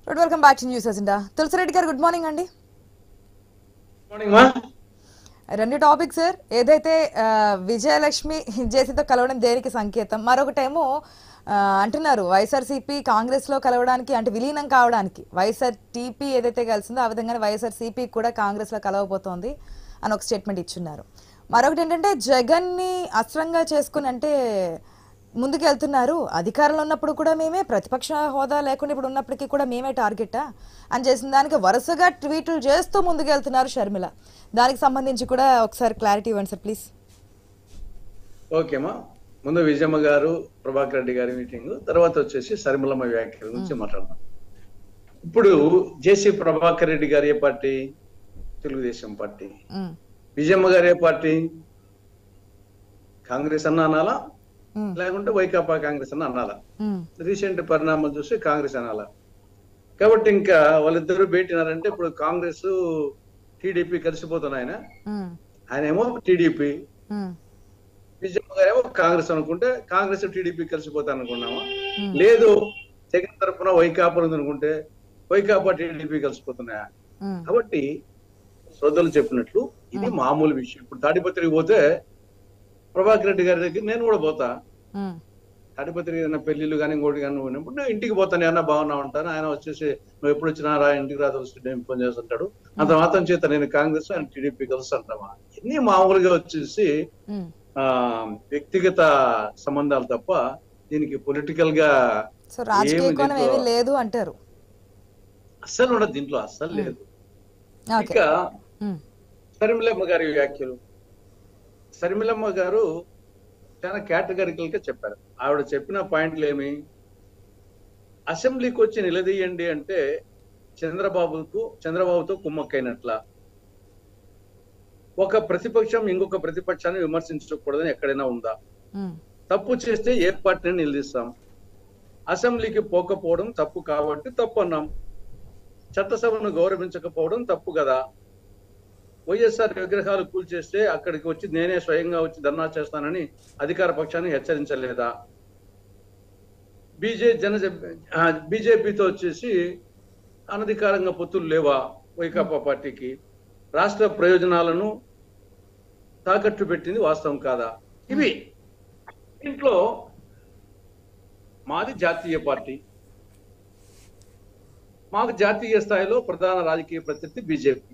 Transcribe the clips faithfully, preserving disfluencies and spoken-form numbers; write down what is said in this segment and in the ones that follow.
Welcome back to news agenda. Tulasireddy గారు, good morning అండి. Morning మా రెండు టాపిక్ సార్. ఏదైతే విజయలక్ష్మి జేసీతో కలవడం దేనికి సంకేతం, మరొకటేమో అంటున్నారు వైఎస్ఆర్సీపీ కాంగ్రెస్ లో కలవడానికి, అంటే విలీనం కావడానికి వైఎస్ఆర్ టీపీ ఏదైతే కలిసిందో ఆ విధంగానే వైఎస్ఆర్సీపీ కూడా కాంగ్రెస్ లో కలవబోతోంది అని ఒక స్టేట్మెంట్ ఇచ్చున్నారు. మరొకటి ఏంటంటే జగన్ ని అస్త్రంగా చేసుకుని అంటే ముందుకు వెళ్తున్నారు, అధికారంలో ఉన్నప్పుడు కూడా మేమే, ప్రతిపక్ష హోదా లేకుండా ఇప్పుడు ఉన్నప్పటికీ కూడా మేమే టార్గెటా అని చేసిన దానికి వరుసగా ట్వీట్లు చేస్తూ ముందుకు వెళ్తున్నారు షర్మిల. దానికి సంబంధించి కూడా ఒకసారి క్లారిటీ ఇవ్వండి సార్ ప్లీజ్. ఓకేమా, ముందు విజయమ్మ గారు ప్రభాకర్ రెడ్డి గారి మీటింగ్, తర్వాత వచ్చేసి షర్మిలమ్మ వ్యాఖ్యల గురించి మాట్లాడదాం. ఇప్పుడు జేసీ ప్రభాకర్ రెడ్డి గారు ఏ పార్టీ? తెలుగుదేశం పార్టీ. విజయమ్మ గారు ఏ పార్టీ? కాంగ్రెస్ అన్న అనాలా, లేకుంటే వైకాపా కాంగ్రెస్ అన్న అనాలా? రీసెంట్ పరిణామాలు చూసి కాంగ్రెస్ అనాలా. కాబట్టి ఇంకా వాళ్ళిద్దరూ భేటినారంటే ఇప్పుడు కాంగ్రెస్ టీడీపీ కలిసిపోతున్నాయన, ఆయన ఏమో టీడీపీ, విజయమ్మ గారేమో కాంగ్రెస్ అనుకుంటే కాంగ్రెస్ టీడీపీ కలిసిపోతా అనుకున్నామా? లేదు జగన్ తరఫున వైకాపా అనుకుంటే వైకాపా టీడీపీ కలిసిపోతున్నాయా? కాబట్టి సోదరులు చెప్పినట్లు ఇది మామూలు విషయం. ఇప్పుడు తాడిపత్రికి పోతే ప్రభాకర్ రెడ్డి గారి దగ్గర నేను కూడా పోతా. తాడిపత్రికి ఏదైనా పెళ్లిళ్ళు కానీ ఇంకోటి కానీ ఉన్నప్పుడు నేను ఇంటికి పోతాను, ఏమన్నా బాగున్నా ఉంటాను. ఆయన వచ్చేసి నువ్వు ఎప్పుడు వచ్చినా రా, ఇంటికి రా, నేను ఫోన్ చేస్తుంటాడు. అంత మాత్రం చేత నేను కాంగ్రెస్ ఆయన టీడీపీ కలిసి అంటామా? ఇన్ని మామూలుగా వచ్చేసి ఆ వ్యక్తిగత సంబంధాలు తప్ప దీనికి పొలిటికల్ గా లేదు అంటారు. అస్సలు ఉండదు దీంట్లో, అస్సలు లేదు. ఇక షర్మిలమ్మ గారి వ్యాఖ్యలు, షర్మిలమ్మ గారు చాలా కేటగిరికల్ గా చెప్పారు. ఆవిడ చెప్పిన పాయింట్లు ఏమి? అసెంబ్లీకి వచ్చి నిలదీయండి అంటే చంద్రబాబుకు చంద్రబాబుతో కుమ్మక్కైనట్ల, ఒక ప్రతిపక్షం ఇంకొక ప్రతిపక్షాన్ని విమర్శించకూడదని ఎక్కడైనా ఉందా? తప్పు చేస్తే ఏ పార్టీని నిలదీస్తాం? అసెంబ్లీకి పోకపోవడం తప్పు కాబట్టి తప్పు అన్నాం. చట్టసభను గౌరవించకపోవడం తప్పు కదా. వైఎస్ఆర్ విగ్రహాలు కూల్చేస్తే అక్కడికి వచ్చి నేనే స్వయంగా వచ్చి ధర్నా చేస్తానని అధికార పక్షాన్ని హెచ్చరించలేదా? బీజే జన బీజేపీతో వచ్చేసి అనధికారంగా పొత్తులు లేవా వైకాపా పార్టీకి? రాష్ట్ర ప్రయోజనాలను తాకట్టు పెట్టింది వాస్తవం కాదా? ఇవి ఇంట్లో మాది జాతీయ పార్టీ, మాకు జాతీయ స్థాయిలో ప్రధాన రాజకీయ ప్రత్యర్థి బీజేపీ.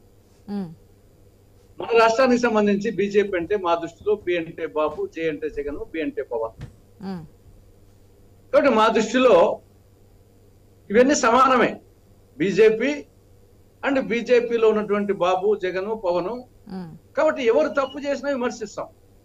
మన రాష్ట్రానికి సంబంధించి బీజేపీ అంటే మా దృష్టిలో బి అంటే బాబు, జే అంటే జగన్, బి అంటే పవన్. కాబట్టి మా దృష్టిలో ఇవన్నీ సమానమే. బీజేపీ అండ్ బీజేపీలో ఉన్నటువంటి బాబు, జగన్, పవన్. కాబట్టి ఎవరు తప్పు చేసినా విమర్శిస్తాం.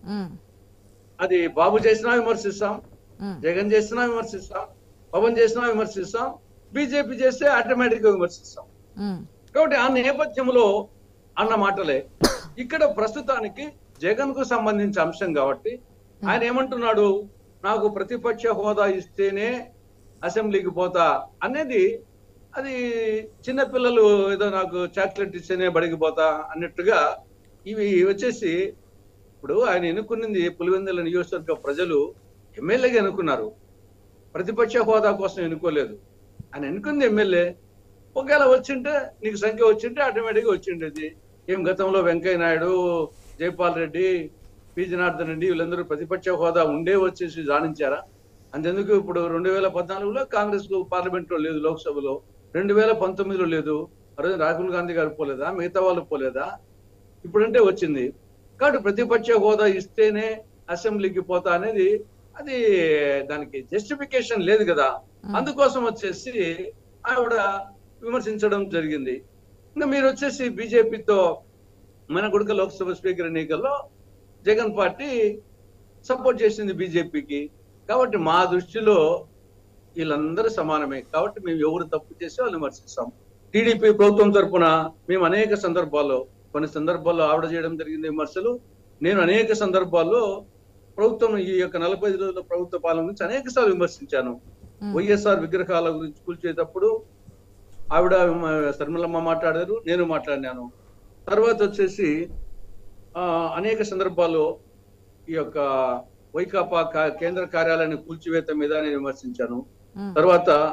అది బాబు చేసినా విమర్శిస్తాం, జగన్ చేసినా విమర్శిస్తాం, పవన్ చేసినా విమర్శిస్తాం, బీజేపీ చేస్తే ఆటోమేటిక్ గా విమర్శిస్తాం. కాబట్టి ఆ నేపథ్యంలో అన్న మాటలే ఇక్కడ ప్రస్తుతానికి జగన్ కు సంబంధించిన అంశం కాబట్టి ఆయన ఏమంటున్నాడు, నాకు ప్రతిపక్ష హోదా ఇస్తేనే అసెంబ్లీకి పోతా అనేది, అది చిన్నపిల్లలు ఏదో నాకు చాక్లెట్ ఇస్తేనే బడికి పోతా అన్నట్టుగా ఇవి వచ్చేసి. ఇప్పుడు ఆయన ఎన్నుకున్నది పులివెందుల నియోజకవర్గ ప్రజలు ఎమ్మెల్యేగా ఎన్నుకున్నారు, ప్రతిపక్ష హోదా కోసం ఎన్నుకోలేదు. ఆయన ఎన్నుకుంది ఎమ్మెల్యే. ఒకవేళ వచ్చింటే నీకు సంఖ్య వచ్చింటే ఆటోమేటిక్గా వచ్చిండేది. ఏం గతంలో వెంకయ్య నాయుడు, జైపాల్ రెడ్డి, పి జనార్దన్ రెడ్డి వీళ్ళందరూ ప్రతిపక్ష హోదా ఉండే వచ్చేసి రాణించారా? అంతెందుకు ఇప్పుడు రెండు వేల పద్నాలుగులో కాంగ్రెస్ పార్లమెంట్ లో లేదు, లోక్సభలో రెండు వేల పంతొమ్మిదిలో లేదు. అదే రాహుల్ గాంధీ గారు పోలేదా? మిగతా వాళ్ళు పోలేదా? ఇప్పుడంటే వచ్చింది. కాబట్టి ప్రతిపక్ష హోదా ఇస్తేనే అసెంబ్లీకి పోతా అనేది అది దానికి జస్టిఫికేషన్ లేదు కదా. అందుకోసం వచ్చేసి ఆవిడ విమర్శించడం జరిగింది. ఇంకా మీరు వచ్చేసి బీజేపీతో మన కొడుక లోక్సభ స్పీకర్ ఎన్నికల్లో జగన్ పార్టీ సపోర్ట్ చేసింది బీజేపీకి. కాబట్టి మా దృష్టిలో వీళ్ళందరూ సమానమే. కాబట్టి మేము ఎవరు తప్పు చేసి వాళ్ళు విమర్శిస్తాం. టీడీపీ ప్రభుత్వం తరఫున మేము అనేక సందర్భాల్లో, కొన్ని సందర్భాల్లో ఆవిడ చేయడం జరిగింది విమర్శలు, నేను అనేక సందర్భాల్లో ప్రభుత్వం ఈ యొక్క నలభై ఐదు రోజుల ప్రభుత్వ పాలన గురించి అనేక సార్లు విమర్శించాను. వైఎస్ఆర్ విగ్రహాల గురించి కూల్చేటప్పుడు ఆవిడ షర్మిలమ్మ మాట్లాడారు, నేను మాట్లాడినాను. తర్వాత వచ్చేసి ఆ అనేక సందర్భాల్లో ఈ యొక్క వైకాపా కేంద్ర కార్యాలయాన్ని కూల్చివేత మీద నేను విమర్శించాను. తర్వాత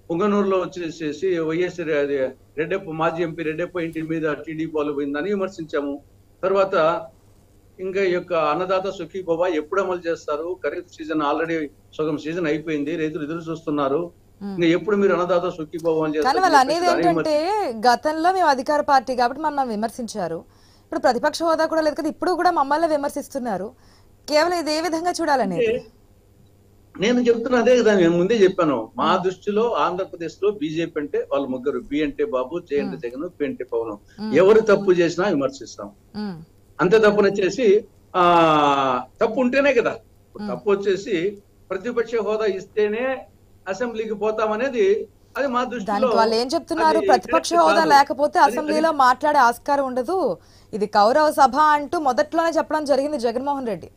పుంగనూరులో వచ్చేసేసి వైఎస్ రెడ్డప్ప మాజీ ఎంపీ రెడ్డప్ప ఇంటి మీద టీడీపీ వాళ్ళు పోయిందని విమర్శించాము. తర్వాత ఇంకా ఈ యొక్క అన్నదాత సుఖీభవ ఎప్పుడు అమలు చేస్తారు? ఖరీఫ్ సీజన్ ఆల్రెడీ సగం సీజన్ అయిపోయింది, రైతులు ఎదురు చూస్తున్నారు. ఇంకా ఎప్పుడు మీరు అన్నదాత సుఖీభవ అమలు కానీ వాళ్ళు అనేది చేస్తారు? ఏంటంటే గతంలో మేము అధికార పార్టీ కాబట్టి మమ్మల్ని విమర్శించారు, ఇప్పుడు ప్రతిపక్ష హోదా కూడా లేదు కదా, ఇప్పుడు కూడా మమ్మల్ని విమర్శిస్తున్నారు. కేవలం ఇది ఏ విధంగా చూడాలనేది నేను చెప్తున్నా అదే కదా, నేను ముందే చెప్పాను. మా దృష్టిలో ఆంధ్రప్రదేశ్ లో బీజేపీ అంటే వాళ్ళు ముగ్గురు, బి అంటే బాబు, జే అంటే జగన్, పి అంటే పవన్. ఎవరు తప్పు చేసినా విమర్శిస్తాం, అంతే. తప్పును వచ్చేసి ఆ తప్పు ఉంటేనే కదా. తప్పు వచ్చేసి ప్రతిపక్ష హోదా ఇస్తేనే అసెంబ్లీకి పోతామనేది అది మా దృష్టిలో. వాళ్ళు ఏం చెప్తున్నారు, ప్రతిపక్ష హోదా లేకపోతే అసెంబ్లీలో మాట్లాడే ఆస్కారం ఉండదు, ఇది కౌరవ సభ అంటూ మొదట్లోనే చెప్పడం జరిగింది జగన్మోహన్ రెడ్డి.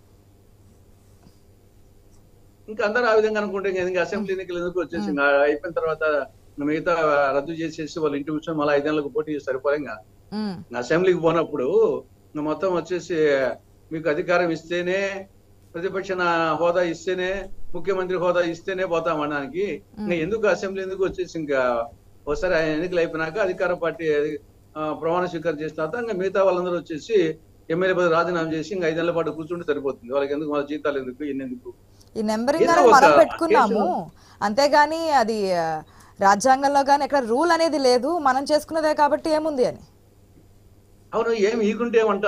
ఇంకా అందరూ ఆ విధంగా అనుకుంటే ఇంకా అసెంబ్లీ ఎన్నికలు ఎందుకు వచ్చేసి అయిపోయిన తర్వాత మిగతా రద్దు చేసేసి వాళ్ళు ఇంటి కూర్చొని మళ్ళీ ఐదేళ్లకు పోటీ సరిపోలేంగా. అసెంబ్లీకి పోయినప్పుడు మొత్తం వచ్చేసి మీకు అధికారం ఇస్తేనే, ప్రతిపక్ష హోదా ఇస్తేనే, ముఖ్యమంత్రి హోదా ఇస్తేనే పోతామనడానికి ఇంకా ఎందుకు అసెంబ్లీ ఎందుకు వచ్చేసి ఇంకా ఒకసారి ఎన్నికలు అయిపోయినాక అధికార పార్టీ ప్రమాణ స్వీకారం చేసిన తర్వాత ఇంకా మిగతా వాళ్ళందరూ వచ్చేసి ఎమ్మెల్యే పదవి రాజీనామా చేసి ఇంకా ఐదేళ్ల పాటు కూర్చుంటే సరిపోతుంది. వాళ్ళకి ఎందుకు, వాళ్ళ జీతాలు ఎందుకు, ఎన్నెందుకు? ఈ నెంబరింగ్ మనం పెట్టుకున్నాము అంతేగాని అది రాజ్యాంగంలో గానీ ఎక్కడ రూల్ అనేది లేదు, మనం చేసుకున్నదే కాబట్టి ఏముంది అని. అవును, ఏం ఈకుంటే ఏమంట,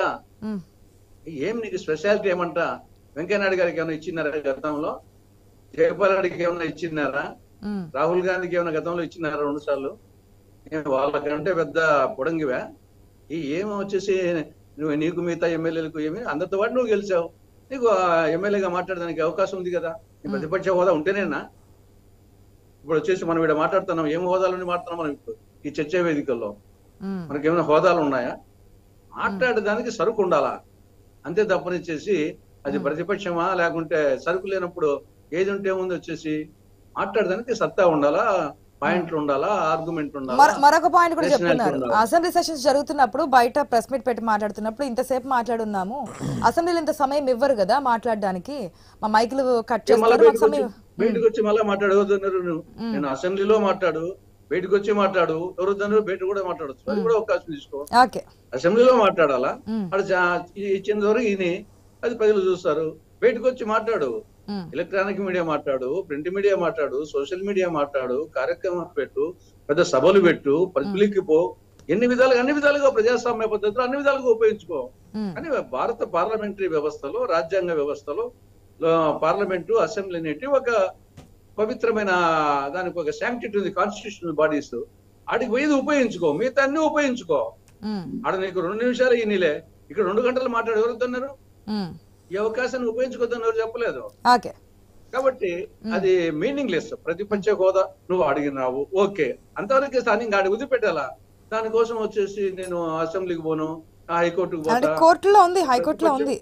ఏం నీకు స్పెషాలిటీ ఏమంట? వెంకయ్యనాయుడు గారికి ఏమైనా ఇచ్చినారా గతంలో? జయపాల్ రెడ్డికి ఏమైనా ఇచ్చినారా? రాహుల్ గాంధీకి ఏమైనా గతంలో ఇచ్చినారా రెండు సార్లు? వాళ్ళకంటే పెద్ద పొడంగివా? ఈ ఏమో వచ్చేసి నువ్వు నీకు మిగతా ఎమ్మెల్యేలకు ఏమి అందరితో పాటు నువ్వు గెలిచావు, నీకు ఎమ్మెల్యేగా మాట్లాడడానికి అవకాశం ఉంది కదా. ప్రతిపక్ష హోదా ఉంటేనేనా? ఇప్పుడు వచ్చేసి మనం ఇక్కడ మాట్లాడుతున్నాం, ఏం హోదాలని మాట్లాడుతున్నాం మనం ఇప్పుడు ఈ చర్చా వేదికల్లో? మనకి ఏమైనా హోదాలు ఉన్నాయా? మాట్లాడేదానికి సరుకు ఉండాలా, అంతే తప్పనిచ్చేసి అది ప్రతిపక్షమా లేకుంటే సరుకు లేనప్పుడు ఏది ఉంటే ముందు వచ్చేసి మాట్లాడడానికి సత్తా ఉండాలా, పాయింట్లు ఉండాలా, ఆర్గ్యుమెంట్ ఉండాలా. మరొక పాయింట్ కూడా చెప్తున్నారు, అసెంబ్లీ సెషన్స్ జరుగుతున్నప్పుడు బయట ప్రెస్ మీట్ పెట్టి మాట్లాడుతున్నప్పుడు ఇంతసేపు మాట్లాడున్నాము, అసెంబ్లీలో ఇంత సమయం ఇవ్వరు కదా మాట్లాడడానికి, మా మైకులు కట్ చేస్తారు. బయటకు వచ్చి మళ్ళీ మాట్లాడవద్దన్నారు. నేను అసెంబ్లీలో మాట్లాడు, బయటకు వచ్చి మాట్లాడు, ఎవరుద్దన్నారు బయట కూడా మాట్లాడచ్చు, అది కూడా అవకాశం తీసుకో. అసెంబ్లీలో మాట్లాడాలా, అది ఇచ్చిన వరకు ఈయన అది ప్రజలు చూస్తారు. బయటకు వచ్చి మాట్లాడు, ఎలక్ట్రానిక్ మీడియా మాట్లాడు, ప్రింట్ మీడియా మాట్లాడు, సోషల్ మీడియా మాట్లాడు, కార్యక్రమం పెట్టు, పెద్ద సభలు పెట్టు, పబ్లిక్కి పో, ఎన్ని విధాలుగా అన్ని విధాలుగా ప్రజాస్వామ్య పద్ధతిలో అన్ని విధాలుగా ఉపయోగించుకో. కానీ భారత పార్లమెంటరీ వ్యవస్థలో, రాజ్యాంగ వ్యవస్థలో పార్లమెంటు, అసెంబ్లీ అనేటి ఒక పవిత్రమైన దానికి ఒక శాంక్టిటీ ఉంది, కాన్స్టిట్యూషనల్ బాడీస్. ఆడికి పోయేది ఉపయోగించుకో, మిగతా అన్ని ఉపయోగించుకో. ఆడ నీకు రెండు నిమిషాలు ఈ నీలే, ఇక్కడ రెండు గంటలు మాట్లాడు ఎవరుతున్నారు? ఈ అవకాశాన్ని ఉపయోగించుకోవద్దని ఎవరు చెప్పలేదు. కాబట్టి అది మీనింగ్ లెస్. ప్రతిపక్ష హోదా నువ్వు అడిగినావు, ఓకే, అంతవరకు స్థానిక ఆడి వదిలిపెట్టాలా. దానికోసం వచ్చేసి నేను అసెంబ్లీకి పోను, హైకోర్టుకు పోతా, కోర్టులో ఉంది, హైకోర్టులో ఉంది.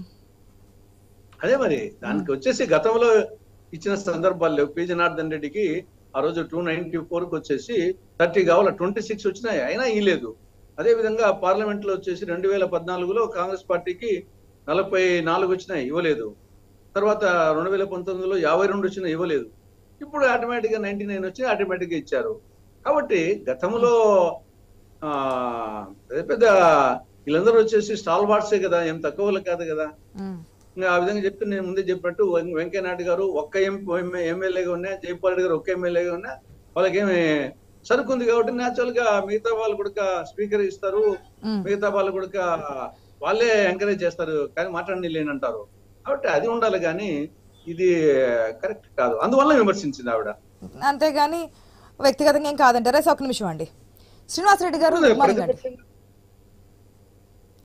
అదే మరి దానికి వచ్చేసి గతంలో ఇచ్చిన సందర్భాలు లేవు. పి జనార్దన్ రెడ్డికి ఆ రోజు టూ నైన్టీ ఫోర్ కి వచ్చేసి థర్టీ కావాల, ట్వంటీ సిక్స్ వచ్చినాయి, అయినా ఇవ్వలేదు. అదే విధంగా పార్లమెంట్ లో వచ్చేసి రెండు వేల పద్నాలుగులో కాంగ్రెస్ పార్టీకి నలభై నాలుగు వచ్చినాయి, ఇవ్వలేదు. తర్వాత రెండు వేల పంతొమ్మిదిలో యాభై రెండు వచ్చినా ఇవ్వలేదు. ఇప్పుడు ఆటోమేటిక్ గా నైన్టీ నైన్ వచ్చి ఆటోమేటిక్ గా ఇచ్చారు. కాబట్టి గతంలో ఆ పెద్ద వీళ్ళందరూ వచ్చేసి స్టాల్ వార్డ్సే కదా, ఏం తక్కువ కాదు కదా. ఇంకా ఆ విధంగా చెప్తే నేను ముందే చెప్పినట్టు వెంకయ్యనాయుడు గారు ఒక్క ఎమ్మెల్యేగా ఉన్నా, జైపాల్ రెడ్డి గారు ఒక్క ఎమ్మెల్యేగా ఉన్నా వాళ్ళకేమి సరుకుంది కాబట్టి న్యాచురల్ గా మిగతా వాళ్ళు కూడా స్పీకర్ ఇస్తారు, మిగతా వాళ్ళు కూడా వాళ్ళే ఎంకరేజ్ చేస్తారు, కానీ మాట్లాడి లేనంటారు. కాబట్టి అది ఉండాలి, కానీ ఇది కరెక్ట్ కాదు. అందువల్ల విమర్శించింది ఆవిడ, అంతేగాని వ్యక్తిగతంగా ఏం కాదంటారా? ఒక నిమిషం అండి శ్రీనివాసరెడ్డి గారు.